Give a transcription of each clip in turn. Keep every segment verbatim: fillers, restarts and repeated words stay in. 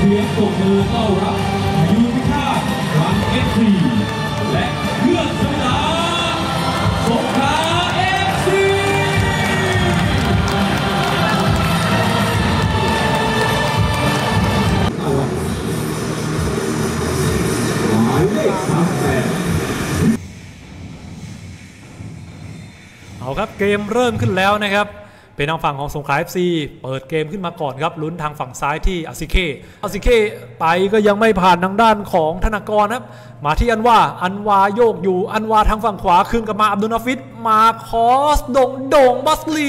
สียงปรบมือต้อนรับยูพิฆาตรังเอฟซีและเพื่อนสนามสงขลาเอฟซีหมายเลขสามแปดเอาครับเกมเริ่มขึ้นแล้วนะครับเป็นทางฝั่งของสงขลา เอฟ ซี เปิดเกมขึ้นมาก่อนครับลุ้นทางฝั่งซ้ายที่อาซิเคอาซิเคไปก็ยังไม่ผ่านทางด้านของธนากรครับมาที่อันวาอันวาโยกอยู่อันวาทางฝั่งขวาคืนกลับมาอับดุลนาฟิดมาคอสโด่งโด่งบัสลี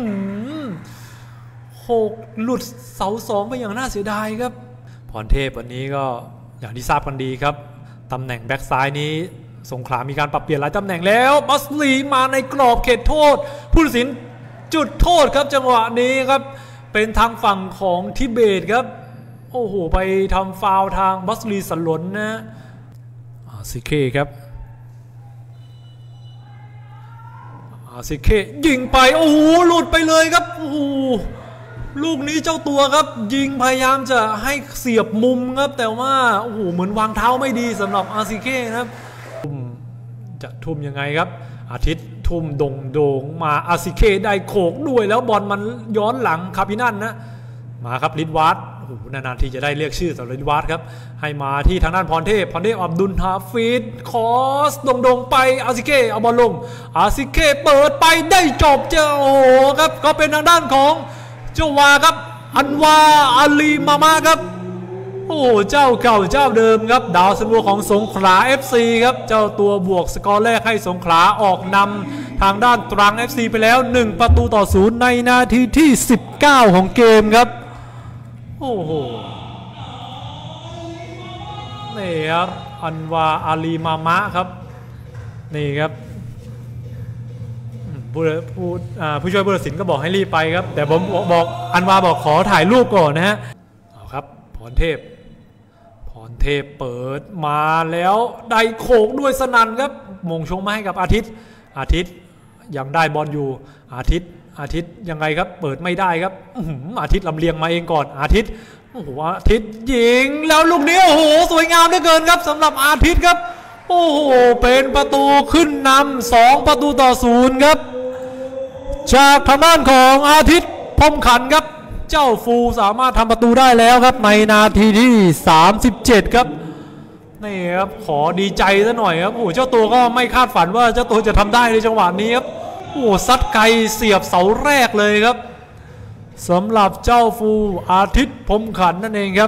หกหลุดเสาสองไปอย่างน่าเสียดายครับพรเทพวันนี้ก็อย่างที่ทราบกันดีครับตำแหน่งแบ็กซ้ายนี้สงขลามีการปรับเปลี่ยนหลายตำแหน่งแล้วบัสลีมาในกรอบเขตโทษผู้ตัดสินจุดโทษครับจังหวะนี้ครับเป็นทางฝั่งของทิเบตครับโอ้โหไปทำฟาวล์ทางบัสลีสลนนะอาซิเคครับอาซิเคยิงไปโอ้โหหลุดไปเลยครับโอ้โหลูกนี้เจ้าตัวครับยิงพยายามจะให้เสียบมุมครับแต่ว่าโอ้โหเหมือนวางเท้าไม่ดีสำหรับอาซิเคนะครับจะทุ่มยังไงครับอาทิตย์ทุ่มโด่งโด่งมาอาซิเคได้โขกด้วยแล้วบอลมันย้อนหลังคาปินันนะมาครับลิดวาร์ดโอ้โหนานๆที่จะได้เรียกชื่อสำหรับลิดวาร์ดครับให้มาที่ทางด้านพรเทพพรเทพอับดุลฮาฟิดคอสโด่งโด่งไปอาซิเคเอาบอลลงอาซิเคเปิดไปได้จบเจ้าโอ้โหครับก็เป็นทางด้านของเจ้าวาครับอันวาอาลีมามาครับโอ้เจ้าเก่าเจ้าเดิมครับดาวซันโวของสงขลา เอฟ ซี ครับเจ้าตัวบวกสกอร์แรกให้สงขลาออกนำทางด้านตรัง เอฟ ซี ไปแล้วหนึ่งประตูต่อศูนย์ในนาทีที่สิบเก้าของเกมครับโอ้โหนี่ครับอันวาอาลีมามะครับนี่ครับผู้ผู้ผู้ช่วยผู้ตัดสินก็บอกให้รีบไปครับแต่ผมบอกอันวาบอกขอถ่ายรูปก่อนนะฮะเอาครับพรเทพพรเทพเปิดมาแล้วได้โขกด้วยสนั่นครับมงชงมาให้กับอาทิตย์อาทิตย์ยังได้บอลอยู่อาทิตย์อาทิตย์ยังไงครับเปิดไม่ได้ครับอาทิตย์ลำเลียงมาเองก่อนอาทิตย์โอ้โหอาทิตย์ยิงแล้วลูกนี้โอ้โหสวยงามเหลือเกินครับสำหรับอาทิตย์ครับโอ้โหเป็นประตูขึ้นนำสองประตูต่อศูนย์ครับจากทางด้านของอาทิตย์พรหมขันธ์ครับเจ้าฟูสามารถทำประตูได้แล้วครับในนาทีที่สามสิบเจ็ดครับนี่ครับขอดีใจซะหน่อยครับโอ้เจ้าตัวก็ไม่คาดฝันว่าเจ้าตัวจะทำได้ในจังหวะนี้ครับโอ้ซัดไกลเสียบเสาแรกเลยครับสำหรับเจ้าฟูอาทิตย์พรหมขันธ์นั่นเองครับ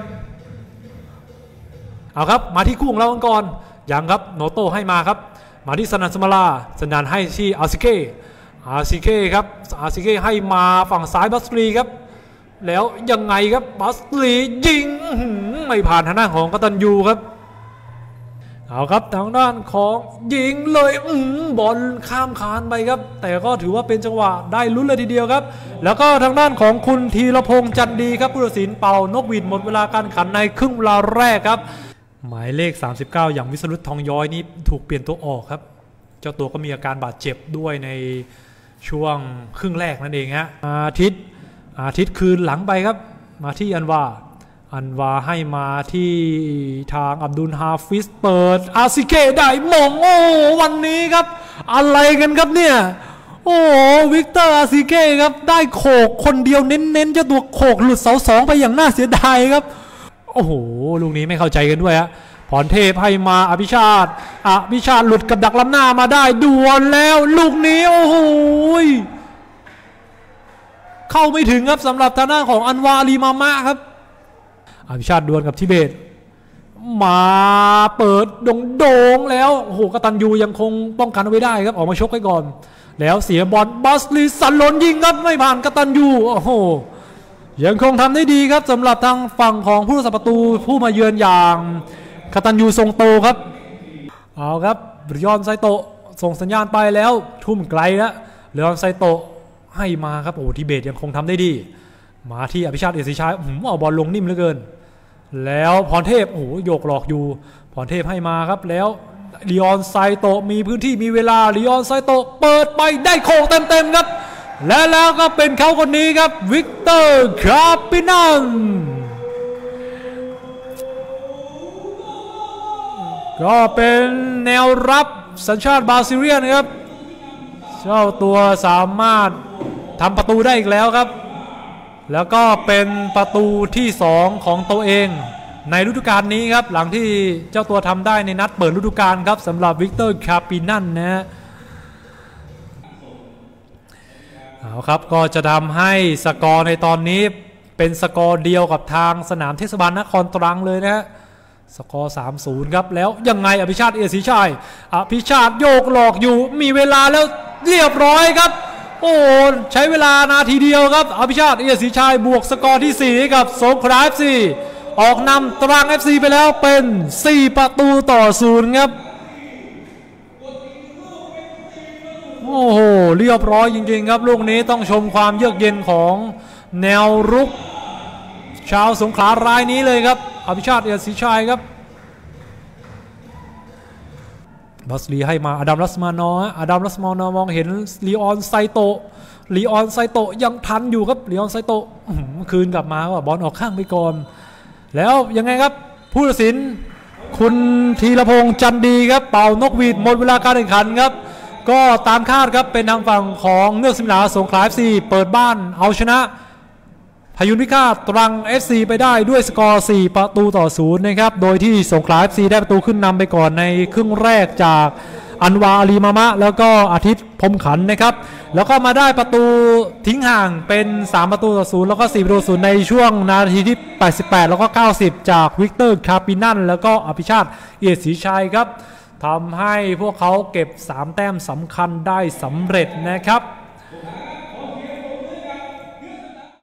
เอาครับมาที่คู่ของเราก่อนยังครับโนโต้ให้มาครับมาที่สนันสมาลาสนันให้ที่อาซิเกอาซิเกครับอาซิเกให้มาฝั่งซ้ายบัสลีครับแล้วยังไงครับบัสลียิงไม่ผ่านทางด้านของกตัญญูครับเอาครับทางด้านของยิงเลยบอลข้ามคานไปครับแต่ก็ถือว่าเป็นจังหวะได้ลุ้นเลยทีเดียวครับแล้วก็ทางด้านของคุณธีรพงษ์จันดีครับผู้ตัดสินเป่านกหวีดหมดเวลาการขันในครึ่งเวลาแรกครับหมายเลขสามสิบเก้าอย่างวิสรุตทองย้อยนี้ถูกเปลี่ยนตัวออกครับเจ้าตัวก็มีอาการบาดเจ็บด้วยในช่วงครึ่งแรกนั่นเองฮะอาทิตย์อาทิตย์คืนหลังไปครับมาที่อันวาอันวาให้มาที่ทางอับดุลฮาฟิซเปิดอาซิเกได้มงโอ้วันนี้ครับอะไรกันครับเนี่ยโอ้วิกเตอร์อาซิเกครับได้โขกคนเดียวเน้นๆเจ้าตัวโขกหลุดเสาสองไปอย่างน่าเสียดายครับโอ้โหลูกนี้ไม่เข้าใจกันด้วยฮะพรเทพให้มาอภิชาติอภิชาติหลุดกับดักล้ำหน้ามาได้ดวลแล้วลูกนี้โอ้โหเข้าไม่ถึงครับสำหรับทางด้านของอันวาลีมามะครับอภิชาติดวลกับทิเบตมาเปิดโด่งๆแล้วโอ้โหกตัญญูยังคงป้องกันเอาไว้ได้ครับออกมาชกไว้ก่อนแล้วเสียบอลบัสลีสันหล่นยิงครับไม่ผ่านกตัญญูโอ้โหยังคงทำได้ดีครับสำหรับทางฝั่งของผู้รักษาประตูผู้มาเยือนอย่างกตัญญูทรงโตครับเอาครับริยอนไซโตะส่งสัญญาณไปแล้วทุ่มไกลแล้วริยอนไซโตะให้มาครับโอ้ทิเบตยังคงทำได้ดีมาที่อภิชาติเอศิชัยเอาบอลลงนิ่มเหลือเกินแล้วพรเทพโอ้โหโยกหลอกอยู่พรเทพให้มาครับแล้วริยอนไซโตะมีพื้นที่มีเวลาริยอนไซโตะเปิดไปได้โค้งเต็มๆครับและแล้วก็เป็นเขาคนนี้ครับวิกเตอร์คาปินันก็เป็นแนวรับสัญชาติบราซิเลียนครับเจ้าตัวสามารถทำประตูได้อีกแล้วครับแล้วก็เป็นประตูที่สองของตัวเองในฤดูกาลนี้ครับหลังที่เจ้าตัวทำได้ในนัดเปิดฤดูกาลครับสำหรับวิกเตอร์คาปินันนะฮะเอาครับก็จะทำให้สกอร์ในตอนนี้เป็นสกอร์เดียวกับทางสนามเทศบาลนครตรังเลยนะฮะสกอร์ สามศูนย์ ครับแล้วยังไงอภิชาติเอียดศรีชัยอภิชาติโยกหลอกอยู่มีเวลาแล้วเรียบร้อยครับโอ้ใช้เวลานาทีเดียวครับอภิชาติเอียดศรีชัยบวกสกอร์ที่สี่กับสงขลา เอฟ ซี ออกนำตรัง เอฟ ซี ไปแล้วเป็นสี่ประตูต่อศูนย์ครับโอ้โหเรียบร้อยจริงๆครับลูกนี้ต้องชมความเยือกเย็นของแนวรุกชาวสงขลารายนี้เลยครับอภิชาติเอียดศรีชัยครับบัสลีให้มาอดัมรัสมานออดัมรัสมานอมองเห็นลีออนไซโตลีออนไซโตยังทันอยู่ครับลีออนไซโตคืนกลับมาว่าบอลออกข้างไปก่อนแล้วยังไงครับผู้ตัดสินคุณธีรพงษ์จันดีครับเป่านกหวีดหมดเวลาการแข่งขันครับก็ตามคาดครับเป็นทางฝั่งของเงือกสมิลาสงขลา เอฟ ซี เปิดบ้านเอาชนะพายุนิฆาตรัง เอฟ ซี ไปได้ด้วยสกอร์สี่ประตูต่อศูนย์นะครับโดยที่สงขลา เอฟ ซี ได้ประตูขึ้นนำไปก่อนในครึ่งแรกจากอันวาอาลีมามะแล้วก็อาทิตย์พรมขันนะครับแล้วก็มาได้ประตูทิ้งห่างเป็นสามประตูต่อศูนย์แล้วก็สี่ประตูศูนย์ในช่วงนาทีที่แปดสิบแปดแล้วก็เก้าสิบจากวิกเตอร์คาปินันแล้วก็อภิชาติเอียดศรีชัยครับทำให้พวกเขาเก็บสามแต้มสำคัญได้สำเร็จนะครับ